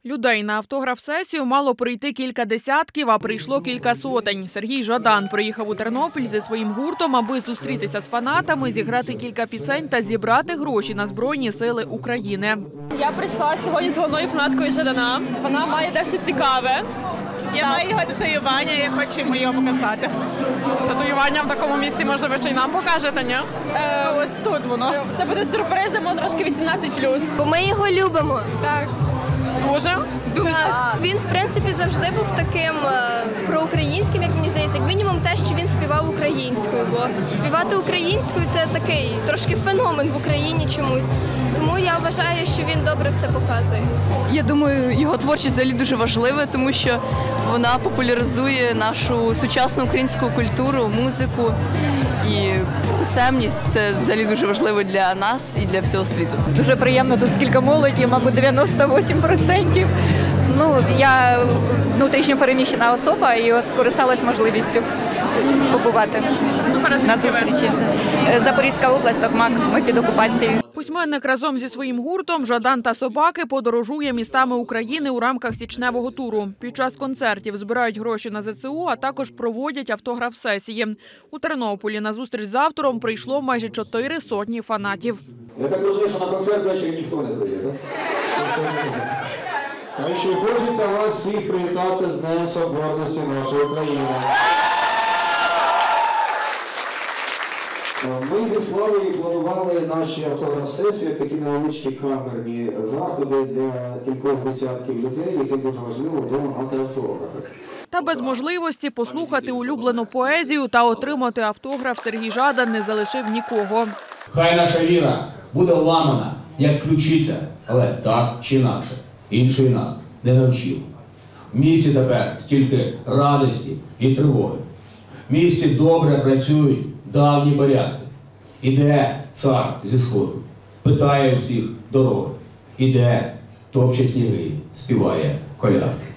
Людей на автограф-сесію мало прийти кілька десятків, а прийшло кілька сотень. Сергій Жадан приїхав у Тернопіль зі своїм гуртом, аби зустрітися з фанатами, зіграти кілька пісень та зібрати гроші на Збройні сили України. Я прийшла сьогодні з головною фанаткою Жадана. Вона має дещо цікаве. Я маю його татуювання, я хочу йому його показати. Татуювання в такому місці, може, ви чи й нам покажете, ні? Ось тут воно. Це буде сюрпризом, трошки 18+. Бо ми його любимо. Так. Дуже? Дуже. Він, в принципі, завжди був таким проукраїнським, як мені здається, як мінімум те, що він співав українською. Бо співати українською – це такий трошки феномен в Україні чомусь. Тому я вважаю, що він добре все показує. Я думаю, його творчість взагалі дуже важлива, тому що вона популяризує нашу сучасну українську культуру, музику і писемність. Це взагалі дуже важливо для нас і для всього світу. Дуже приємно, тут скільки молоді, мабуть, 98%. Я внутрішньо переміщена особа і от скористалась можливістю побувати на зустрічі. Запорізька область, Токмак, ми під окупацією. Письменник разом зі своїм гуртом «Жадан та собаки» подорожує містами України у рамках січневого туру. Під час концертів збирають гроші на ЗСУ, а також проводять автограф-сесії. У Тернополі на зустріч з автором прийшло майже 400 фанатів. Я так розумію, що на концерт ввечері ніхто не прийде, так? А ще хочеться вас всіх привітати з Днем Соборності нашої країни. Ми зі Славою планували наші автограф-сесії, такі невеличкі камерні заходи для кількох десятків людей, яким дуже важливо вдома мати автографи. Та без можливості послухати улюблену поезію та отримати автограф Сергій Жадан не залишив нікого. Хай наша віра буде ламана, як ключиця, але так чи інакше. Інший нас не навчив. В місті тепер стільки радості і тривоги. В місті добре працюють давні порядки. Іде цар зі сходу, питає всіх дороги. Іде, топче сніги, співає колядки.